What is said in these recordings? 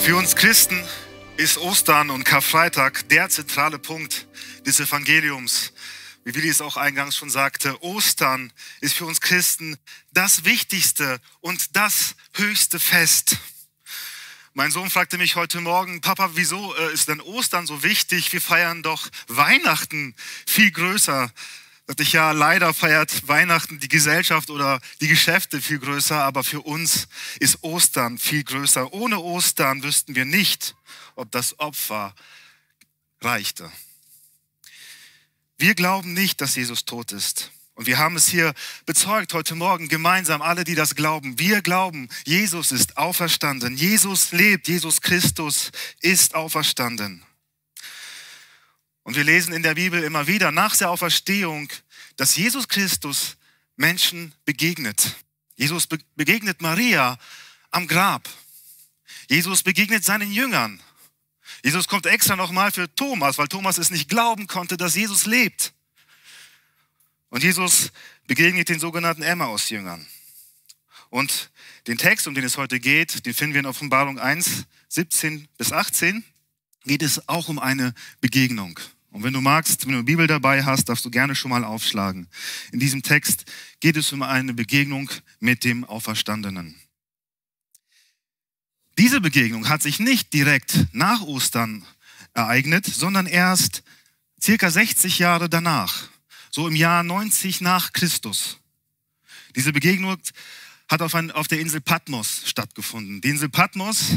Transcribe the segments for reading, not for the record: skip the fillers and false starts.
Für uns Christen ist Ostern und Karfreitag der zentrale Punkt des Evangeliums. Wie Willi es auch eingangs schon sagte, Ostern ist für uns Christen das wichtigste und das höchste Fest. Mein Sohn fragte mich heute Morgen: Papa, wieso ist denn Ostern so wichtig? Wir feiern doch Weihnachten viel größer. Sagte ich: ja, leider feiert Weihnachten die Gesellschaft oder die Geschäfte viel größer, aber für uns ist Ostern viel größer. Ohne Ostern wüssten wir nicht, ob das Opfer reichte. Wir glauben nicht, dass Jesus tot ist. Und wir haben es hier bezeugt heute Morgen gemeinsam, alle, die das glauben. Wir glauben, Jesus ist auferstanden. Jesus lebt, Jesus Christus ist auferstanden. Und wir lesen in der Bibel immer wieder nach der Auferstehung, dass Jesus Christus Menschen begegnet. Jesus begegnet Maria am Grab. Jesus begegnet seinen Jüngern. Jesus kommt extra nochmal für Thomas, weil Thomas es nicht glauben konnte, dass Jesus lebt. Und Jesus begegnet den sogenannten Emmaus-Jüngern. Und den Text, um den es heute geht, den finden wir in Offenbarung 1, 17 bis 18, geht es auch um eine Begegnung. Und wenn du magst, wenn du eine Bibel dabei hast, darfst du gerne schon mal aufschlagen. In diesem Text geht es um eine Begegnung mit dem Auferstandenen. Diese Begegnung hat sich nicht direkt nach Ostern ereignet, sondern erst circa 60 Jahre danach, so im Jahr 90 nach Christus. Diese Begegnung hat auf der Insel Patmos stattgefunden. Die Insel Patmos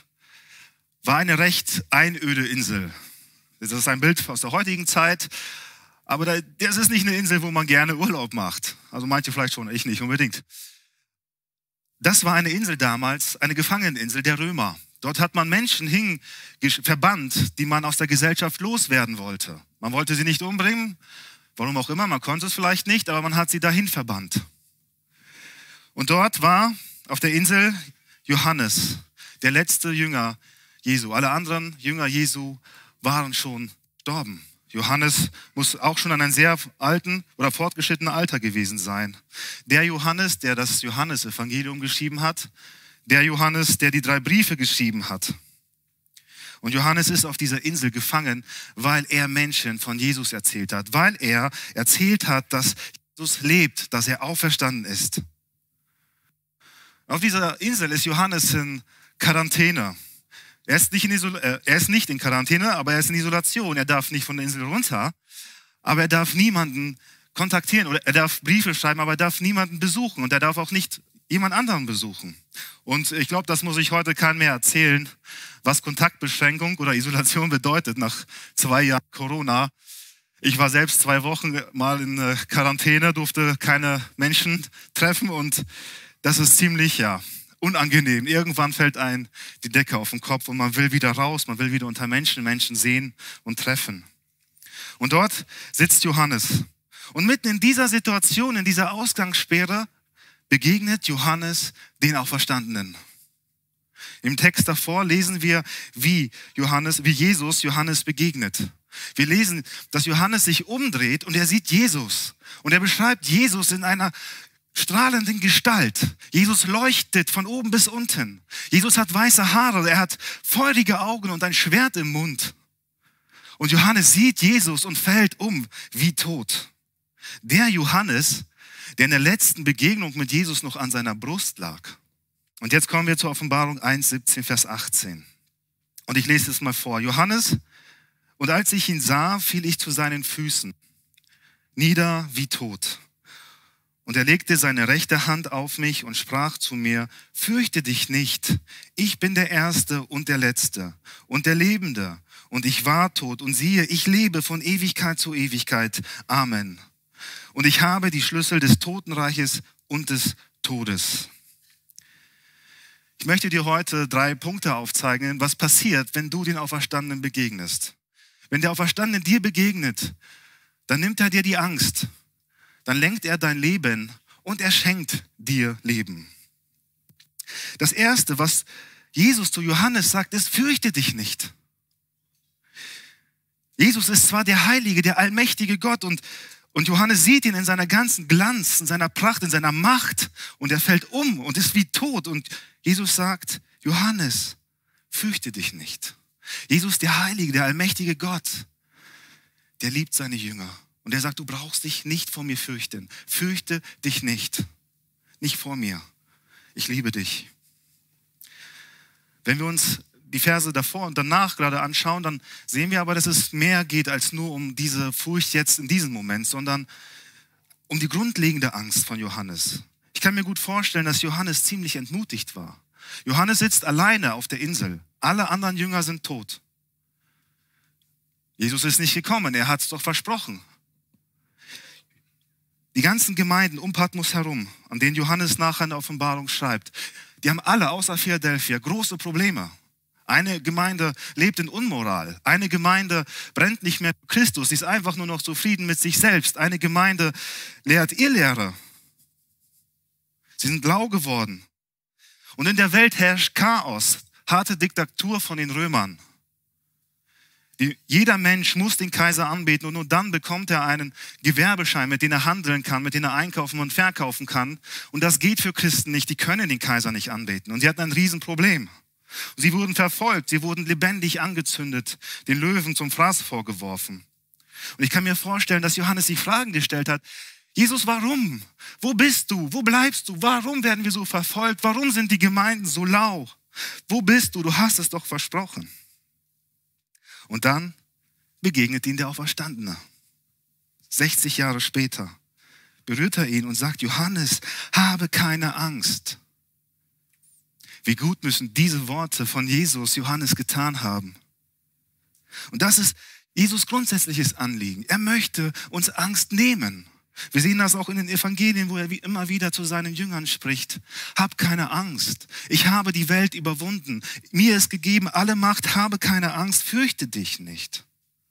war eine recht einöde Insel. Das ist ein Bild aus der heutigen Zeit, aber das ist nicht eine Insel, wo man gerne Urlaub macht. Also manche vielleicht schon, ich nicht unbedingt. Das war eine Insel damals, eine Gefangeneninsel der Römer. Dort hat man Menschen verbannt, die man aus der Gesellschaft loswerden wollte. Man wollte sie nicht umbringen, warum auch immer, man konnte es vielleicht nicht, aber man hat sie dahin verbannt. Und dort war auf der Insel Johannes, der letzte Jünger Jesu. Alle anderen Jünger Jesu waren schon gestorben. Johannes muss auch schon an einem sehr alten oder fortgeschrittenen Alter gewesen sein. Der Johannes, der das Johannesevangelium geschrieben hat, der Johannes, der die 3 Briefe geschrieben hat. Und Johannes ist auf dieser Insel gefangen, weil er Menschen von Jesus erzählt hat, weil er erzählt hat, dass Jesus lebt, dass er auferstanden ist. Auf dieser Insel ist Johannes in Quarantäne. Er ist nicht in Quarantäne, aber er ist in Isolation. Er darf nicht von der Insel runter, aber er darf niemanden kontaktieren oder er darf Briefe schreiben, aber er darf niemanden besuchen und er darf auch nicht jemand anderen besuchen. Und ich glaube, das muss ich heute keinem mehr erzählen, was Kontaktbeschränkung oder Isolation bedeutet nach 2 Jahren Corona. Ich war selbst 2 Wochen mal in Quarantäne, durfte keine Menschen treffen und das ist ziemlich, unangenehm. Irgendwann fällt einem die Decke auf den Kopf und man will wieder raus, man will wieder unter Menschen sehen und treffen. Und dort sitzt Johannes. Und mitten in dieser Situation, in dieser Ausgangssperre, begegnet Johannes den Auferstandenen. Im Text davor lesen wir, wie Jesus Johannes begegnet. Wir lesen, dass Johannes sich umdreht und er sieht Jesus. Und er beschreibt Jesus in einer strahlenden Gestalt. Jesus leuchtet von oben bis unten. Jesus hat weiße Haare, er hat feurige Augen und ein Schwert im Mund. Und Johannes sieht Jesus und fällt um wie tot. Der Johannes, der in der letzten Begegnung mit Jesus noch an seiner Brust lag. Und jetzt kommen wir zur Offenbarung 1, 17, Vers 18. Und ich lese es mal vor. Johannes: und als ich ihn sah, fiel ich zu seinen Füßen, nieder wie tot. Und er legte seine rechte Hand auf mich und sprach zu mir: fürchte dich nicht, ich bin der Erste und der Letzte und der Lebende. Und ich war tot und siehe, ich lebe von Ewigkeit zu Ewigkeit. Amen. Und ich habe die Schlüssel des Totenreiches und des Todes. Ich möchte dir heute 3 Punkte aufzeigen, was passiert, wenn du den Auferstandenen begegnest. Wenn der Auferstandene dir begegnet, dann nimmt er dir die Angst. Dann lenkt er dein Leben und er schenkt dir Leben. Das Erste, was Jesus zu Johannes sagt, ist: fürchte dich nicht. Jesus ist zwar der Heilige, der allmächtige Gott und Johannes sieht ihn in seiner ganzen Glanz, in seiner Pracht, in seiner Macht und er fällt um und ist wie tot. Und Jesus sagt: Johannes, fürchte dich nicht. Jesus, der Heilige, der allmächtige Gott, der liebt seine Jünger. Und er sagt, du brauchst dich nicht vor mir fürchten. Fürchte dich nicht. Nicht vor mir. Ich liebe dich. Wenn wir uns die Verse davor und danach gerade anschauen, dann sehen wir aber, dass es mehr geht als nur um diese Furcht jetzt in diesem Moment, sondern um die grundlegende Angst von Johannes. Ich kann mir gut vorstellen, dass Johannes ziemlich entmutigt war. Johannes sitzt alleine auf der Insel. Alle anderen Jünger sind tot. Jesus ist nicht gekommen, er hat es doch versprochen. Die ganzen Gemeinden um Patmos herum, an denen Johannes nachher in der Offenbarung schreibt, die haben alle außer Philadelphia große Probleme. Eine Gemeinde lebt in Unmoral. Eine Gemeinde brennt nicht mehr für Christus. Sie ist einfach nur noch zufrieden mit sich selbst. Eine Gemeinde lehrt Irrlehre. Sie sind lau geworden. Und in der Welt herrscht Chaos, harte Diktatur von den Römern. Jeder Mensch muss den Kaiser anbeten und nur dann bekommt er einen Gewerbeschein, mit dem er handeln kann, mit dem er einkaufen und verkaufen kann. Und das geht für Christen nicht, die können den Kaiser nicht anbeten. Und sie hatten ein Riesenproblem. Sie wurden verfolgt, sie wurden lebendig angezündet, den Löwen zum Fraß vorgeworfen. Und ich kann mir vorstellen, dass Johannes sich Fragen gestellt hat. Jesus, warum? Wo bist du? Wo bleibst du? Warum werden wir so verfolgt? Warum sind die Gemeinden so lau? Wo bist du? Du hast es doch versprochen. Und dann begegnet ihm der Auferstandene. 60 Jahre später berührt er ihn und sagt, Johannes, habe keine Angst. Wie gut müssen diese Worte von Jesus Johannes getan haben. Und das ist Jesus' grundsätzliches Anliegen. Er möchte uns Angst nehmen. Wir sehen das auch in den Evangelien, wo er wie immer wieder zu seinen Jüngern spricht. Hab keine Angst. Ich habe die Welt überwunden. Mir ist gegeben alle Macht. Habe keine Angst. Fürchte dich nicht.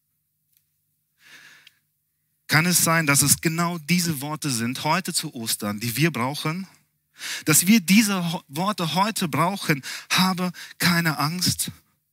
Kann es sein, dass es genau diese Worte sind, heute zu Ostern, die wir brauchen? Dass wir diese Worte heute brauchen. Habe keine Angst.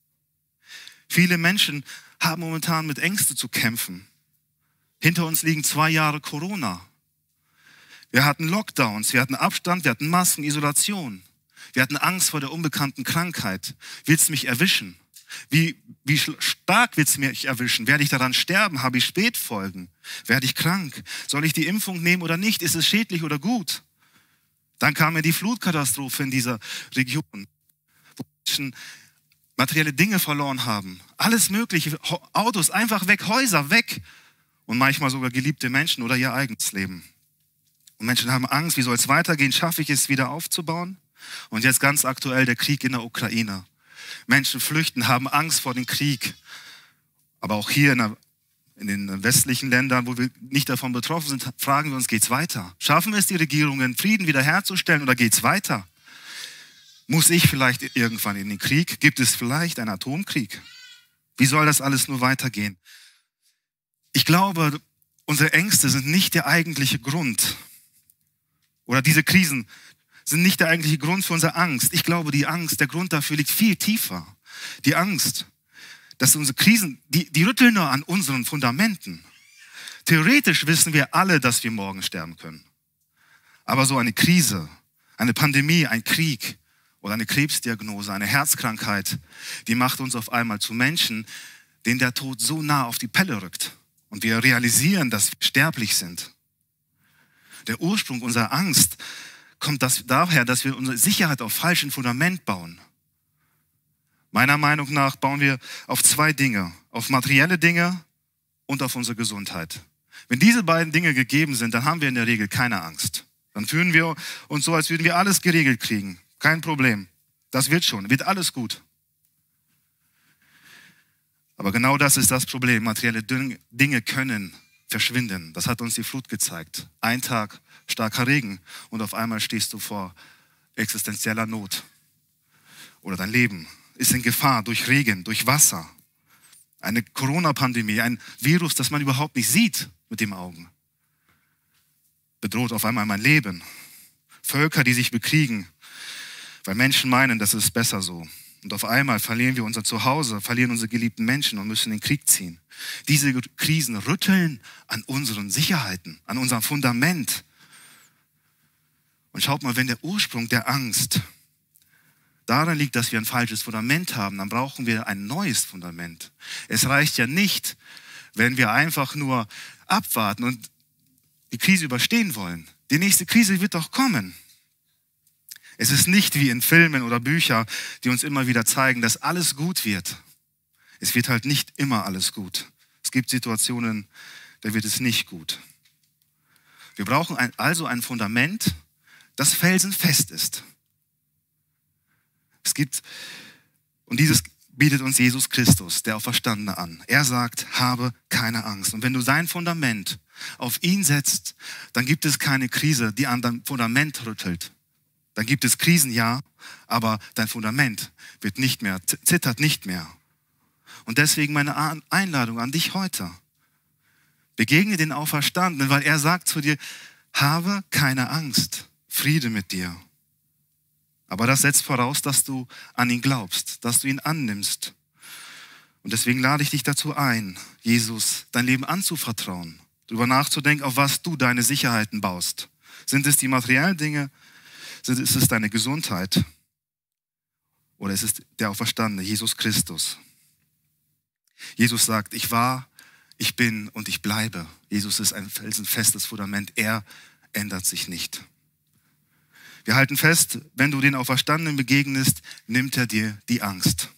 Viele Menschen haben momentan mit Ängsten zu kämpfen. Hinter uns liegen 2 Jahre Corona. Wir hatten Lockdowns, wir hatten Abstand, wir hatten Masken, Isolation. Wir hatten Angst vor der unbekannten Krankheit. Wird es mich erwischen? Wie stark wird es mich erwischen? Werde ich daran sterben? Habe ich Spätfolgen? Werde ich krank? Soll ich die Impfung nehmen oder nicht? Ist es schädlich oder gut? Dann kam ja die Flutkatastrophe in dieser Region, wo Menschen materielle Dinge verloren haben. Alles Mögliche, Autos einfach weg, Häuser weg. Und manchmal sogar geliebte Menschen oder ihr eigenes Leben. Und Menschen haben Angst, wie soll es weitergehen? Schaffe ich es wieder aufzubauen? Und jetzt ganz aktuell der Krieg in der Ukraine. Menschen flüchten, haben Angst vor dem Krieg. Aber auch hier in den westlichen Ländern, wo wir nicht davon betroffen sind, fragen wir uns, geht's weiter? Schaffen wir es, die Regierungen Frieden wiederherzustellen oder geht's weiter? Muss ich vielleicht irgendwann in den Krieg? Gibt es vielleicht einen Atomkrieg? Wie soll das alles nur weitergehen? Ich glaube, unsere Ängste sind nicht der eigentliche Grund. Oder diese Krisen sind nicht der eigentliche Grund für unsere Angst. Ich glaube, die Angst, der Grund dafür liegt viel tiefer. Die Angst, dass unsere Krisen, die rütteln nur an unseren Fundamenten. Theoretisch wissen wir alle, dass wir morgen sterben können. Aber so eine Krise, eine Pandemie, ein Krieg oder eine Krebsdiagnose, eine Herzkrankheit, die macht uns auf einmal zu Menschen, denen der Tod so nah auf die Pelle rückt. Und wir realisieren, dass wir sterblich sind. Der Ursprung unserer Angst kommt daher, dass wir unsere Sicherheit auf falschem Fundament bauen. Meiner Meinung nach bauen wir auf 2 Dinge. Auf materielle Dinge und auf unsere Gesundheit. Wenn diese beiden Dinge gegeben sind, dann haben wir in der Regel keine Angst. Dann fühlen wir uns so, als würden wir alles geregelt kriegen. Kein Problem. Das wird schon. Wird alles gut. Aber genau das ist das Problem. Materielle Dinge können verschwinden. Das hat uns die Flut gezeigt. Ein Tag starker Regen und auf einmal stehst du vor existenzieller Not. Oder dein Leben ist in Gefahr durch Regen, durch Wasser. Eine Corona-Pandemie, ein Virus, das man überhaupt nicht sieht mit den Augen. Bedroht auf einmal mein Leben. Völker, die sich bekriegen, weil Menschen meinen, das ist besser so. Und auf einmal verlieren wir unser Zuhause, verlieren unsere geliebten Menschen und müssen in den Krieg ziehen. Diese Krisen rütteln an unseren Sicherheiten, an unserem Fundament. Und schaut mal, wenn der Ursprung der Angst darin liegt, dass wir ein falsches Fundament haben, dann brauchen wir ein neues Fundament. Es reicht ja nicht, wenn wir einfach nur abwarten und die Krise überstehen wollen. Die nächste Krise wird doch kommen. Es ist nicht wie in Filmen oder Büchern, die uns immer wieder zeigen, dass alles gut wird. Es wird halt nicht immer alles gut. Es gibt Situationen, da wird es nicht gut. Wir brauchen also ein Fundament, das felsenfest ist. Und dieses bietet uns Jesus Christus, der Auferstandene, an. Er sagt, habe keine Angst. Und wenn du sein Fundament auf ihn setzt, dann gibt es keine Krise, die an deinem Fundament rüttelt. Dann gibt es Krisen, ja, aber dein Fundament wird nicht mehr, zittert nicht mehr. Und deswegen meine Einladung an dich heute. Begegne den Auferstandenen, weil er sagt zu dir, habe keine Angst, Friede mit dir. Aber das setzt voraus, dass du an ihn glaubst, dass du ihn annimmst. Und deswegen lade ich dich dazu ein, Jesus dein Leben anzuvertrauen, darüber nachzudenken, auf was du deine Sicherheiten baust. Sind es die materiellen Dinge? Ist es deine Gesundheit? Oder ist es der Auferstandene, Jesus Christus? Jesus sagt, ich war, ich bin und ich bleibe. Jesus ist ein felsenfestes Fundament. Er ändert sich nicht. Wir halten fest, wenn du den Auferstandenen begegnest, nimmt er dir die Angst.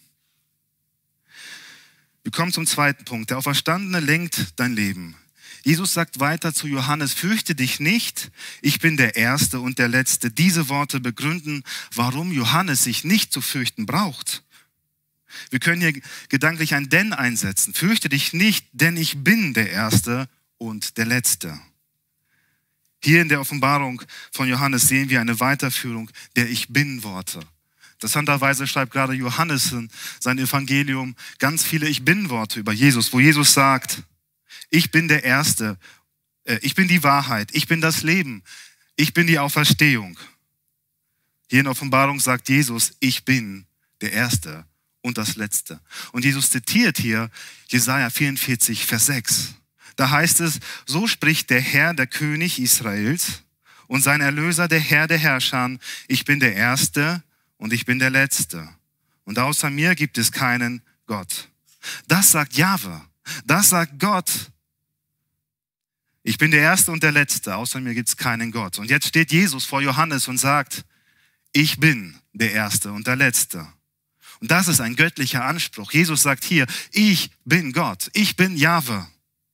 Wir kommen zum zweiten Punkt. Der Auferstandene lenkt dein Leben. Jesus sagt weiter zu Johannes, fürchte dich nicht, ich bin der Erste und der Letzte. Diese Worte begründen, warum Johannes sich nicht zu fürchten braucht. Wir können hier gedanklich ein Denn einsetzen. Fürchte dich nicht, denn ich bin der Erste und der Letzte. Hier in der Offenbarung von Johannes sehen wir eine Weiterführung der Ich-Bin-Worte. Interessanterweise schreibt gerade Johannes in sein Evangelium ganz viele Ich-Bin-Worte über Jesus, wo Jesus sagt, ich bin der Erste, ich bin die Wahrheit, ich bin das Leben, ich bin die Auferstehung. Hier in der Offenbarung sagt Jesus, ich bin der Erste und das Letzte. Und Jesus zitiert hier Jesaja 44, Vers 6. Da heißt es, so spricht der Herr, der König Israels und sein Erlöser, der Herr der Herrscher, ich bin der Erste und ich bin der Letzte. Und außer mir gibt es keinen Gott. Das sagt Jahwe, das sagt Gott. Ich bin der Erste und der Letzte, außer mir gibt es keinen Gott. Und jetzt steht Jesus vor Johannes und sagt, ich bin der Erste und der Letzte. Und das ist ein göttlicher Anspruch. Jesus sagt hier, ich bin Gott, ich bin Jahwe.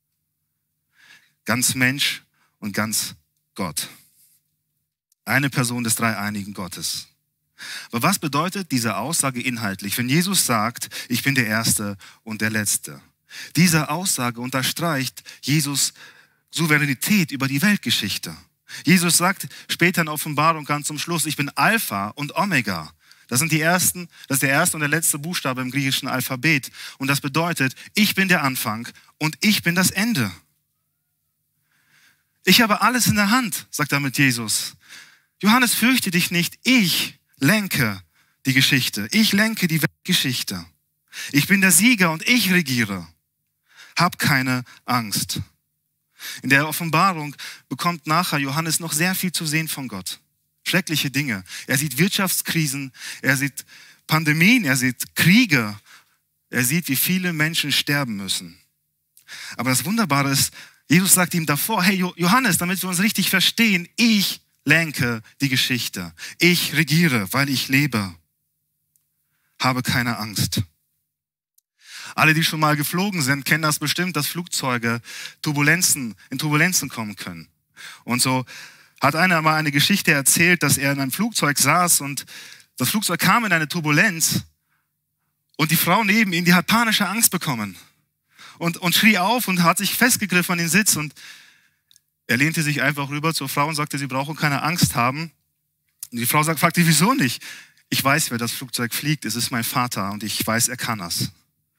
Ganz Mensch und ganz Gott. Eine Person des dreieinigen Gottes. Aber was bedeutet diese Aussage inhaltlich, wenn Jesus sagt, ich bin der Erste und der Letzte? Diese Aussage unterstreicht Jesus' Souveränität über die Weltgeschichte. Jesus sagt später in Offenbarung ganz zum Schluss, ich bin Alpha und Omega. Das ist der erste und der letzte Buchstabe im griechischen Alphabet. Und das bedeutet, ich bin der Anfang und ich bin das Ende. Ich habe alles in der Hand, sagt damit Jesus. Johannes, fürchte dich nicht, ich lenke die Geschichte. Ich lenke die Weltgeschichte. Ich bin der Sieger und ich regiere. Hab keine Angst. In der Offenbarung bekommt nachher Johannes noch sehr viel zu sehen von Gott. Schreckliche Dinge. Er sieht Wirtschaftskrisen, er sieht Pandemien, er sieht Kriege. Er sieht, wie viele Menschen sterben müssen. Aber das Wunderbare ist, Jesus sagt ihm davor, hey Johannes, damit wir uns richtig verstehen, ich lenke die Geschichte. Ich regiere, weil ich lebe. Habe keine Angst. Alle, die schon mal geflogen sind, kennen das bestimmt, dass Flugzeuge in Turbulenzen kommen können. Und so hat einer mal eine Geschichte erzählt, dass er in einem Flugzeug saß und das Flugzeug kam in eine Turbulenz und die Frau neben ihm, die hat panische Angst bekommen und schrie auf und hat sich festgegriffen an den Sitz und er lehnte sich einfach rüber zur Frau und sagte, sie brauchen keine Angst haben. Und die Frau fragte, wieso nicht? Ich weiß, wer das Flugzeug fliegt, es ist mein Vater und ich weiß, er kann das.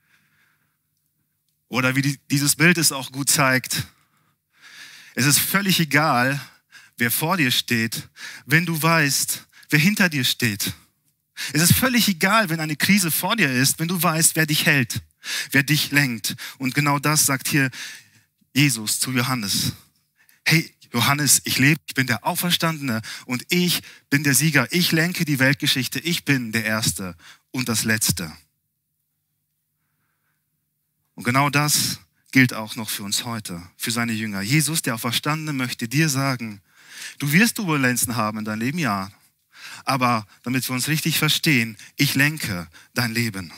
Oder wie dieses Bild es auch gut zeigt, es ist völlig egal, wer vor dir steht, wenn du weißt, wer hinter dir steht. Es ist völlig egal, wenn eine Krise vor dir ist, wenn du weißt, wer dich hält, wer dich lenkt. Und genau das sagt hier Jesus zu Johannes. Hey, Johannes, ich lebe, ich bin der Auferstandene und ich bin der Sieger. Ich lenke die Weltgeschichte. Ich bin der Erste und das Letzte. Und genau das gilt auch noch für uns heute, für seine Jünger. Jesus, der Auferstandene, möchte dir sagen, du wirst Turbulenzen haben in deinem Leben, ja. Aber damit wir uns richtig verstehen, ich lenke dein Leben.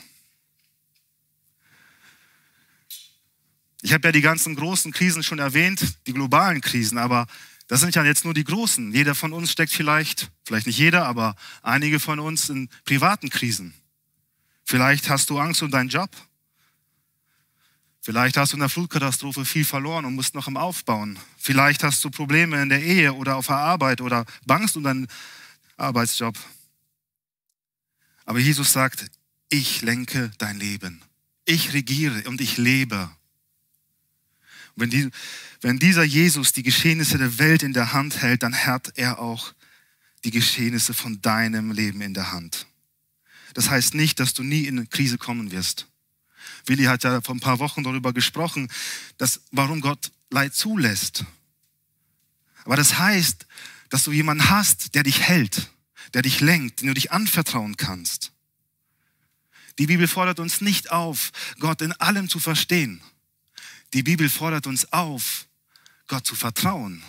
Ich habe ja die ganzen großen Krisen schon erwähnt, die globalen Krisen, aber das sind ja jetzt nur die großen. Jeder von uns steckt vielleicht nicht jeder, aber einige von uns in privaten Krisen. Vielleicht hast du Angst um deinen Job. Vielleicht hast du in der Flutkatastrophe viel verloren und musst noch im Aufbauen. Vielleicht hast du Probleme in der Ehe oder auf der Arbeit oder bangst um deinen Arbeitsjob. Aber Jesus sagt, ich lenke dein Leben. Ich regiere und ich lebe. Wenn dieser Jesus die Geschehnisse der Welt in der Hand hält, dann hat er auch die Geschehnisse von deinem Leben in der Hand. Das heißt nicht, dass du nie in eine Krise kommen wirst. Willi hat ja vor ein paar Wochen darüber gesprochen, warum Gott Leid zulässt. Aber das heißt, dass du jemanden hast, der dich hält, der dich lenkt, den du dich anvertrauen kannst. Die Bibel fordert uns nicht auf, Gott in allem zu verstehen. Die Bibel fordert uns auf, Gott zu vertrauen.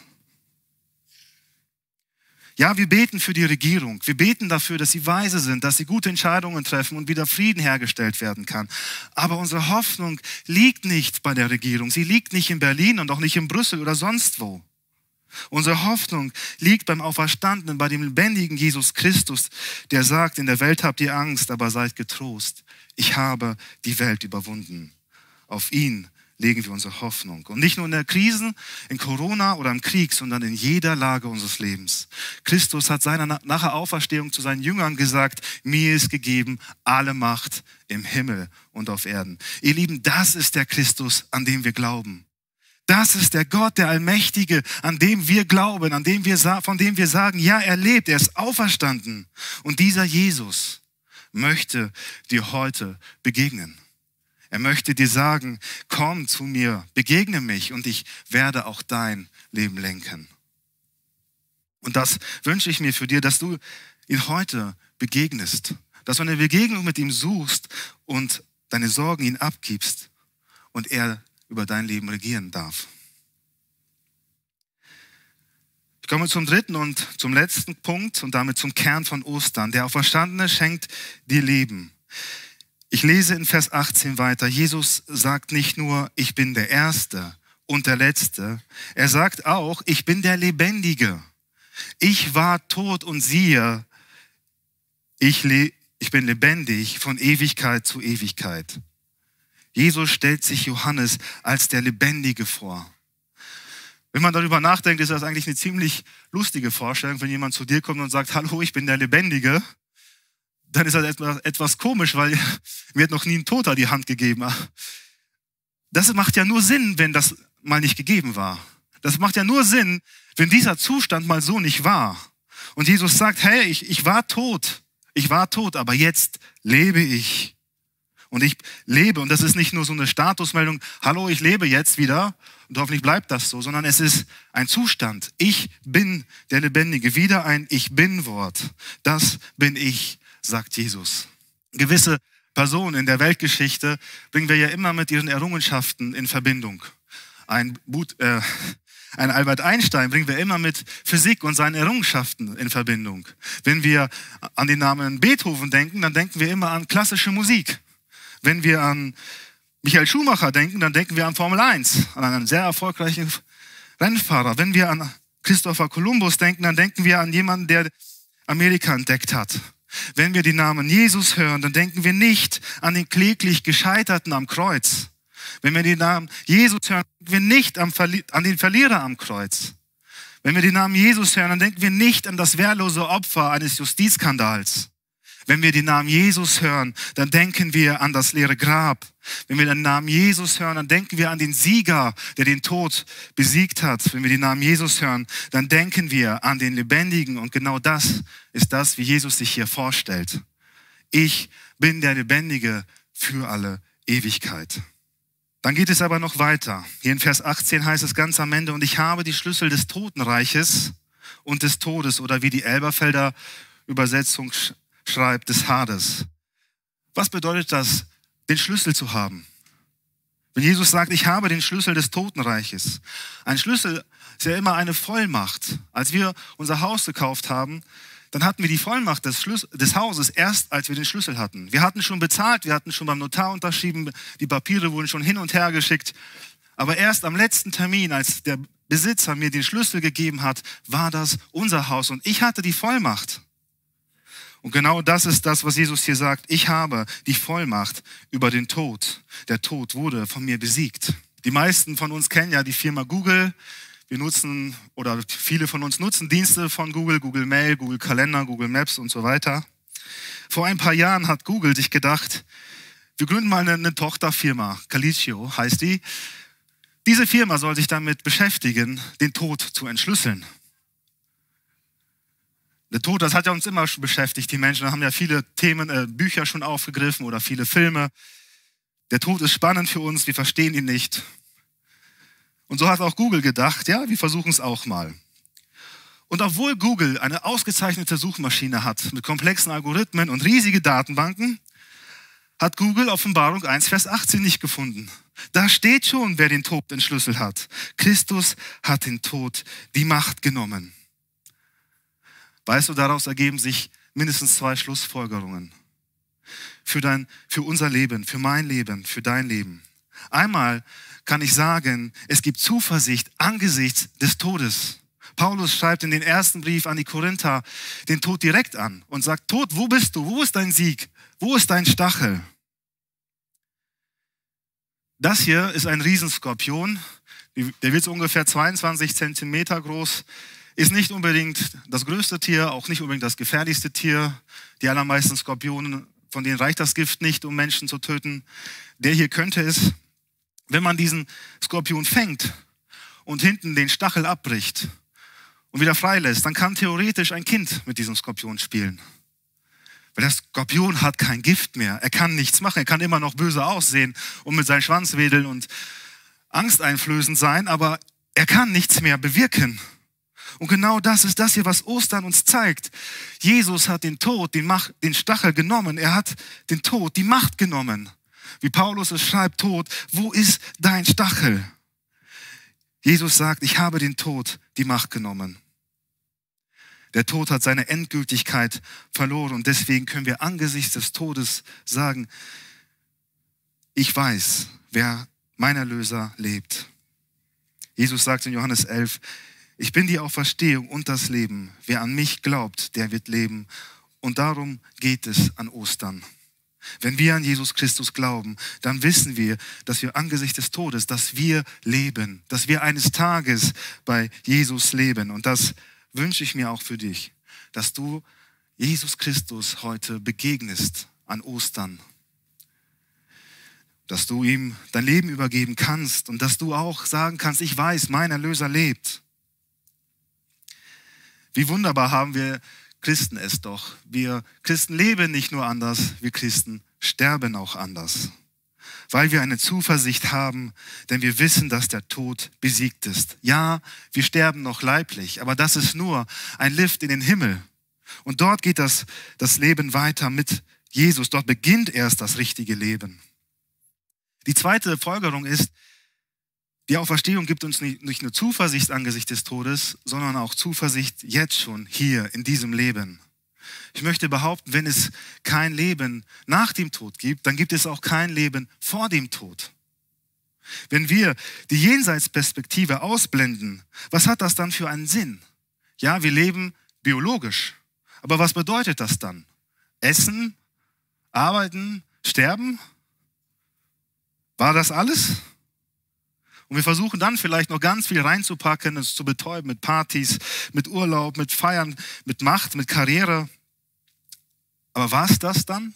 Ja, wir beten für die Regierung. Wir beten dafür, dass sie weise sind, dass sie gute Entscheidungen treffen und wieder Frieden hergestellt werden kann. Aber unsere Hoffnung liegt nicht bei der Regierung. Sie liegt nicht in Berlin und auch nicht in Brüssel oder sonst wo. Unsere Hoffnung liegt beim Auferstandenen, bei dem lebendigen Jesus Christus, der sagt, in der Welt habt ihr Angst, aber seid getrost. Ich habe die Welt überwunden. Auf ihn legen wir unsere Hoffnung. Und nicht nur in der Krisen, in Corona oder im Krieg, sondern in jeder Lage unseres Lebens. Christus hat nach der Auferstehung zu seinen Jüngern gesagt, mir ist gegeben alle Macht im Himmel und auf Erden. Ihr Lieben, das ist der Christus, an dem wir glauben. Das ist der Gott, der Allmächtige, an dem wir glauben, von dem wir sagen, ja, er lebt, er ist auferstanden. Und dieser Jesus möchte dir heute begegnen. Er möchte dir sagen, komm zu mir, begegne mich und ich werde auch dein Leben lenken. Und das wünsche ich mir für dir, dass du ihn heute begegnest, dass du eine Begegnung mit ihm suchst und deine Sorgen ihm abgibst und er über dein Leben regieren darf. Ich komme zum dritten und zum letzten Punkt und damit zum Kern von Ostern. Der Auferstandene schenkt dir Leben. Ich lese in Vers 18 weiter. Jesus sagt nicht nur, ich bin der Erste und der Letzte. Er sagt auch, ich bin der Lebendige. Ich war tot und siehe, ich bin lebendig von Ewigkeit zu Ewigkeit. Jesus stellt sich Johannes als der Lebendige vor. Wenn man darüber nachdenkt, ist das eigentlich eine ziemlich lustige Vorstellung, wenn jemand zu dir kommt und sagt, hallo, ich bin der Lebendige. Dann ist das etwas komisch, weil mir hat noch nie ein Toter die Hand gegeben. Das macht ja nur Sinn, wenn das mal nicht gegeben war. Das macht ja nur Sinn, wenn dieser Zustand mal so nicht war. Und Jesus sagt, hey, ich war tot, aber jetzt lebe ich. Und ich lebe, und das ist nicht nur so eine Statusmeldung, hallo, ich lebe jetzt wieder, und hoffentlich bleibt das so, sondern es ist ein Zustand. Ich bin der Lebendige, wieder ein Ich-Bin-Wort. Das bin ich, sagt Jesus. Gewisse Personen in der Weltgeschichte bringen wir ja immer mit ihren Errungenschaften in Verbindung. Ein Albert Einstein bringen wir immer mit Physik und seinen Errungenschaften in Verbindung. Wenn wir an den Namen Beethoven denken, dann denken wir immer an klassische Musik. Wenn wir an Michael Schumacher denken, dann denken wir an Formel 1, an einen sehr erfolgreichen Rennfahrer. Wenn wir an Christopher Columbus denken, dann denken wir an jemanden, der Amerika entdeckt hat. Wenn wir den Namen Jesus hören, dann denken wir nicht an den kläglich Gescheiterten am Kreuz. Wenn wir den Namen Jesus hören, denken wir nicht an den Verlierer am Kreuz. Wenn wir den Namen Jesus hören, dann denken wir nicht an das wehrlose Opfer eines Justizskandals. Wenn wir den Namen Jesus hören, dann denken wir an das leere Grab. Wenn wir den Namen Jesus hören, dann denken wir an den Sieger, der den Tod besiegt hat. Wenn wir den Namen Jesus hören, dann denken wir an den Lebendigen. Und genau das ist das, wie Jesus sich hier vorstellt. Ich bin der Lebendige für alle Ewigkeit. Dann geht es aber noch weiter. Hier in Vers 18 heißt es ganz am Ende, und ich habe die Schlüssel des Totenreiches und des Todes, oder wie die Elberfelder Übersetzung schreibt, des Hades. Was bedeutet das, den Schlüssel zu haben? Wenn Jesus sagt, ich habe den Schlüssel des Totenreiches. Ein Schlüssel ist ja immer eine Vollmacht. Als wir unser Haus gekauft haben, dann hatten wir die Vollmacht des Hauses erst, als wir den Schlüssel hatten. Wir hatten schon bezahlt, wir hatten schon beim Notar unterschrieben, die Papiere wurden schon hin und her geschickt. Aber erst am letzten Termin, als der Besitzer mir den Schlüssel gegeben hat, war das unser Haus und ich hatte die Vollmacht. Und genau das ist das, was Jesus hier sagt. Ich habe die Vollmacht über den Tod. Der Tod wurde von mir besiegt. Die meisten von uns kennen ja die Firma Google. Wir nutzen, oder viele von uns nutzen Dienste von Google, Google Mail, Google Kalender, Google Maps und so weiter. Vor ein paar Jahren hat Google sich gedacht, wir gründen mal eine Tochterfirma, Calicio heißt die. Diese Firma soll sich damit beschäftigen, den Tod zu entschlüsseln. Der Tod, das hat ja uns immer beschäftigt. Die Menschen haben ja viele Themen, Bücher schon aufgegriffen oder viele Filme. Der Tod ist spannend für uns, wir verstehen ihn nicht. Und so hat auch Google gedacht, ja, wir versuchen es auch mal. Und obwohl Google eine ausgezeichnete Suchmaschine hat mit komplexen Algorithmen und riesige Datenbanken, hat Google Offenbarung 1, Vers 18 nicht gefunden. Da steht schon, wer den Tod entschlüsselt hat. Christus hat den Tod die Macht genommen. Weißt du, daraus ergeben sich mindestens 2 Schlussfolgerungen. Für unser Leben, für mein Leben, für dein Leben. Einmal kann ich sagen, es gibt Zuversicht angesichts des Todes. Paulus schreibt in den ersten Brief an die Korinther den Tod direkt an und sagt, Tod, wo bist du? Wo ist dein Sieg? Wo ist dein Stachel? Das hier ist ein Riesenskorpion. Der wird so ungefähr 22 Zentimeter groß. Ist nicht unbedingt das größte Tier, auch nicht unbedingt das gefährlichste Tier. Die allermeisten Skorpionen, von denen reicht das Gift nicht, um Menschen zu töten. Der hier könnte es. Wenn man diesen Skorpion fängt und hinten den Stachel abbricht und wieder freilässt, dann kann theoretisch ein Kind mit diesem Skorpion spielen. Weil der Skorpion hat kein Gift mehr. Er kann nichts machen. Er kann immer noch böse aussehen und mit seinem Schwanz wedeln und angsteinflößend sein, aber er kann nichts mehr bewirken. Und genau das ist das hier, was Ostern uns zeigt. Jesus hat den Tod, den Stachel genommen. Er hat den Tod, die Macht genommen. Wie Paulus es schreibt, Tod, wo ist dein Stachel? Jesus sagt, ich habe den Tod die Macht genommen. Der Tod hat seine Endgültigkeit verloren und deswegen können wir angesichts des Todes sagen, ich weiß, wer mein Erlöser lebt. Jesus sagt in Johannes 11, ich bin die Auferstehung und das Leben. Wer an mich glaubt, der wird leben. Und darum geht es an Ostern. Wenn wir an Jesus Christus glauben, dann wissen wir, dass wir angesichts des Todes, dass wir leben, dass wir eines Tages bei Jesus leben. Und das wünsche ich mir auch für dich, dass du Jesus Christus heute begegnest an Ostern. Dass du ihm dein Leben übergeben kannst und dass du auch sagen kannst, ich weiß, mein Erlöser lebt. Wie wunderbar haben wir Christen es doch. Wir Christen leben nicht nur anders, wir Christen sterben auch anders. Weil wir eine Zuversicht haben, denn wir wissen, dass der Tod besiegt ist. Ja, wir sterben noch leiblich, aber das ist nur ein Lift in den Himmel. Und dort geht das Leben weiter mit Jesus. Dort beginnt erst das richtige Leben. Die zweite Folgerung ist, die Auferstehung gibt uns nicht nur Zuversicht angesichts des Todes, sondern auch Zuversicht jetzt schon hier in diesem Leben. Ich möchte behaupten, wenn es kein Leben nach dem Tod gibt, dann gibt es auch kein Leben vor dem Tod. Wenn wir die Jenseitsperspektive ausblenden, was hat das dann für einen Sinn? Ja, wir leben biologisch. Aber was bedeutet das dann? Essen, arbeiten, sterben? War das alles? Und wir versuchen dann vielleicht noch ganz viel reinzupacken, es zu betäuben mit Partys, mit Urlaub, mit Feiern, mit Macht, mit Karriere. Aber war es das dann?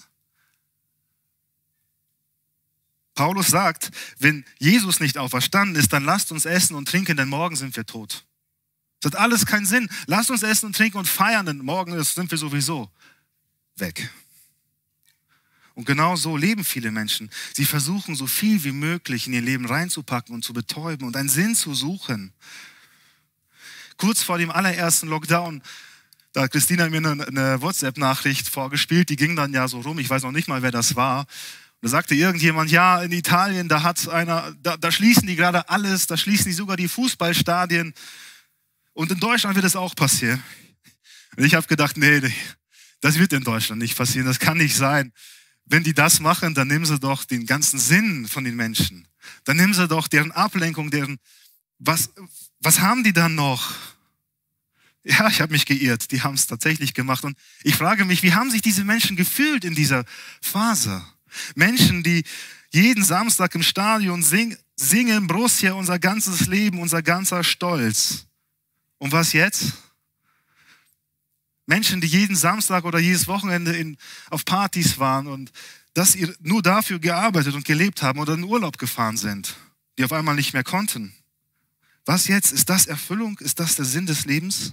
Paulus sagt, wenn Jesus nicht auferstanden ist, dann lasst uns essen und trinken, denn morgen sind wir tot. Das hat alles keinen Sinn. Lasst uns essen und trinken und feiern, denn morgen sind wir sowieso weg. Und genau so leben viele Menschen. Sie versuchen so viel wie möglich in ihr Leben reinzupacken und zu betäuben und einen Sinn zu suchen. Kurz vor dem allerersten Lockdown, da hat Christina mir eine WhatsApp-Nachricht vorgespielt, die ging dann ja so rum, ich weiß noch nicht mal, wer das war. Und da sagte irgendjemand, ja, in Italien, da schließen die gerade alles, da schließen die sogar die Fußballstadien. Und in Deutschland wird es auch passieren. Und ich habe gedacht, nee, das wird in Deutschland nicht passieren, das kann nicht sein. Wenn die das machen, dann nehmen sie doch den ganzen Sinn von den Menschen. Dann nehmen sie doch deren Ablenkung, was haben die dann noch? Ja, ich habe mich geirrt, die haben es tatsächlich gemacht. Und ich frage mich, wie haben sich diese Menschen gefühlt in dieser Phase? Menschen, die jeden Samstag im Stadion singen, Borussia, unser ganzes Leben, unser ganzer Stolz. Und was jetzt? Menschen, die jeden Samstag oder jedes Wochenende auf Partys waren und nur dafür gearbeitet und gelebt haben oder in Urlaub gefahren sind, die auf einmal nicht mehr konnten. Was jetzt? Ist das Erfüllung? Ist das der Sinn des Lebens?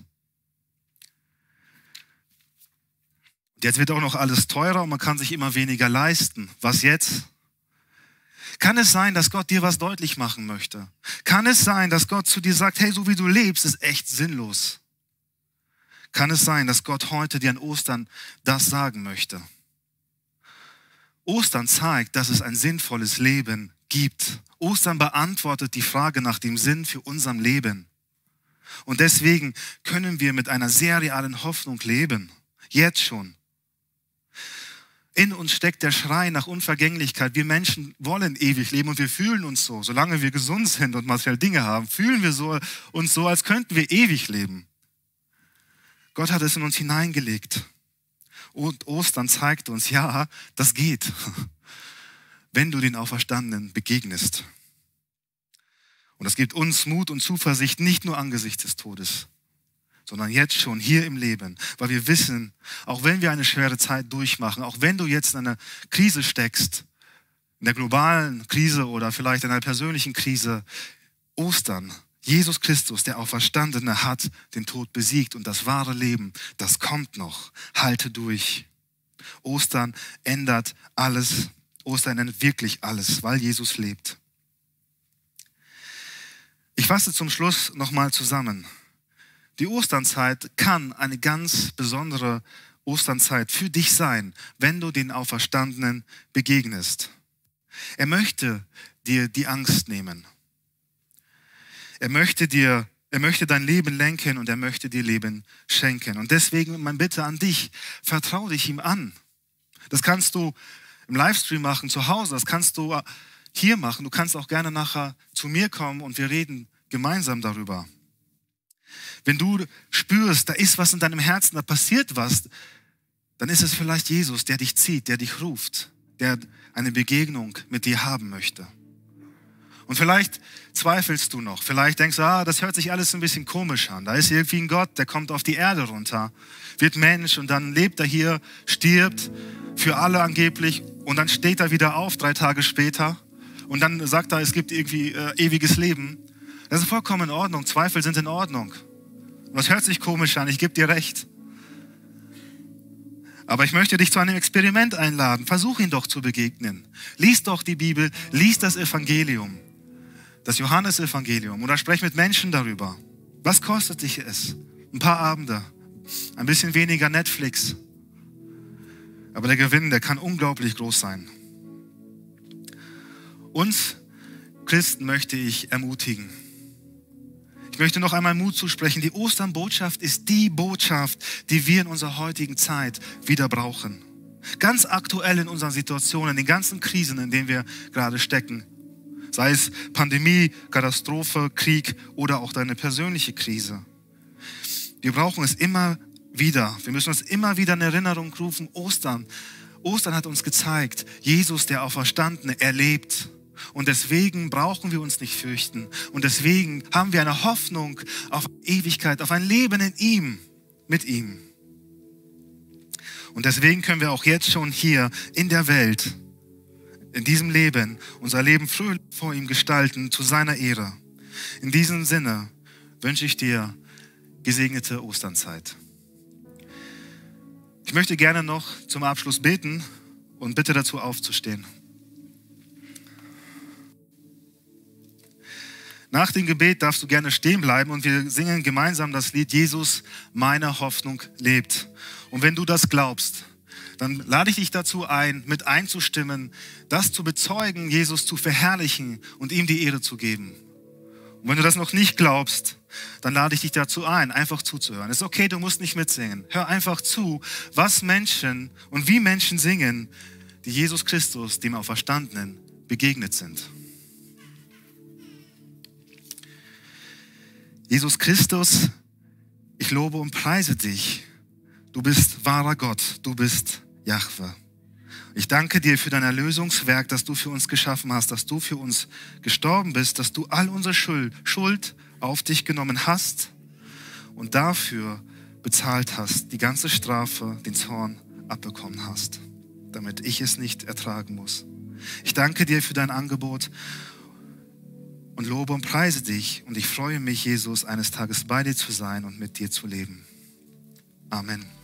Und jetzt wird auch noch alles teurer und man kann sich immer weniger leisten. Was jetzt? Kann es sein, dass Gott dir was deutlich machen möchte? Kann es sein, dass Gott zu dir sagt, hey, so wie du lebst, ist echt sinnlos? Kann es sein, dass Gott heute dir an Ostern das sagen möchte? Ostern zeigt, dass es ein sinnvolles Leben gibt. Ostern beantwortet die Frage nach dem Sinn für unser Leben. Und deswegen können wir mit einer sehr realen Hoffnung leben. Jetzt schon. In uns steckt der Schrei nach Unvergänglichkeit. Wir Menschen wollen ewig leben und wir fühlen uns so. Solange wir gesund sind und materielle Dinge haben, fühlen wir uns so, als könnten wir ewig leben. Gott hat es in uns hineingelegt. Und Ostern zeigt uns, ja, das geht, wenn du den Auferstandenen begegnest. Und das gibt uns Mut und Zuversicht, nicht nur angesichts des Todes, sondern jetzt schon hier im Leben. Weil wir wissen, auch wenn wir eine schwere Zeit durchmachen, auch wenn du jetzt in einer Krise steckst, in der globalen Krise oder vielleicht in einer persönlichen Krise, Ostern, Jesus Christus, der Auferstandene, hat den Tod besiegt und das wahre Leben, das kommt noch. Halte durch. Ostern ändert alles. Ostern ändert wirklich alles, weil Jesus lebt. Ich fasse zum Schluss nochmal zusammen. Die Osternzeit kann eine ganz besondere Osternzeit für dich sein, wenn du den Auferstandenen begegnest. Er möchte dir die Angst nehmen. Er möchte dein Leben lenken und er möchte dir Leben schenken. Und deswegen meine Bitte an dich, vertrau dich ihm an. Das kannst du im Livestream machen, zu Hause, das kannst du hier machen. Du kannst auch gerne nachher zu mir kommen und wir reden gemeinsam darüber. Wenn du spürst, da ist was in deinem Herzen, da passiert was, dann ist es vielleicht Jesus, der dich zieht, der dich ruft, der eine Begegnung mit dir haben möchte. Und vielleicht zweifelst du noch, vielleicht denkst du, das hört sich alles ein bisschen komisch an. Da ist irgendwie ein Gott, der kommt auf die Erde runter, wird Mensch und dann lebt er hier, stirbt für alle angeblich und dann steht er wieder auf 3 Tage später und dann sagt er, es gibt irgendwie ewiges Leben. Das ist vollkommen in Ordnung, Zweifel sind in Ordnung. Und das hört sich komisch an, ich gebe dir recht. Aber ich möchte dich zu einem Experiment einladen. Versuch ihn doch zu begegnen. Lies doch die Bibel, lies das Evangelium. Das Johannesevangelium oder sprech mit Menschen darüber. Was kostet dich es? Ein paar Abende, ein bisschen weniger Netflix. Aber der Gewinn, der kann unglaublich groß sein. Uns Christen möchte ich ermutigen. Ich möchte noch einmal Mut zusprechen. Die Osternbotschaft ist die Botschaft, die wir in unserer heutigen Zeit wieder brauchen. Ganz aktuell in unseren Situationen, in den ganzen Krisen, in denen wir gerade stecken. Sei es Pandemie, Katastrophe, Krieg oder auch deine persönliche Krise. Wir brauchen es immer wieder. Wir müssen uns immer wieder in Erinnerung rufen, Ostern. Ostern hat uns gezeigt, Jesus, der Auferstandene, er lebt. Und deswegen brauchen wir uns nicht fürchten. Und deswegen haben wir eine Hoffnung auf Ewigkeit, auf ein Leben in ihm, mit ihm. Und deswegen können wir auch jetzt schon hier in der Welt, in diesem Leben, unser Leben fröhlich vor ihm gestalten, zu seiner Ehre. In diesem Sinne wünsche ich dir gesegnete Osternzeit. Ich möchte gerne noch zum Abschluss beten und bitte dazu aufzustehen. Nach dem Gebet darfst du gerne stehen bleiben und wir singen gemeinsam das Lied Jesus, meine Hoffnung lebt. Und wenn du das glaubst, dann lade ich dich dazu ein, mit einzustimmen, das zu bezeugen, Jesus zu verherrlichen und ihm die Ehre zu geben. Und wenn du das noch nicht glaubst, dann lade ich dich dazu ein, einfach zuzuhören. Es ist okay, du musst nicht mitsingen. Hör einfach zu, was Menschen und wie Menschen singen, die Jesus Christus, dem Auferstandenen, begegnet sind. Jesus Christus, ich lobe und preise dich. Du bist wahrer Gott, du bist Jahwe. Ich danke dir für dein Erlösungswerk, das du für uns geschaffen hast, dass du für uns gestorben bist, dass du all unsere Schuld auf dich genommen hast und dafür bezahlt hast, die ganze Strafe, den Zorn abbekommen hast, damit ich es nicht ertragen muss. Ich danke dir für dein Angebot und lobe und preise dich und ich freue mich, Jesus, eines Tages bei dir zu sein und mit dir zu leben. Amen.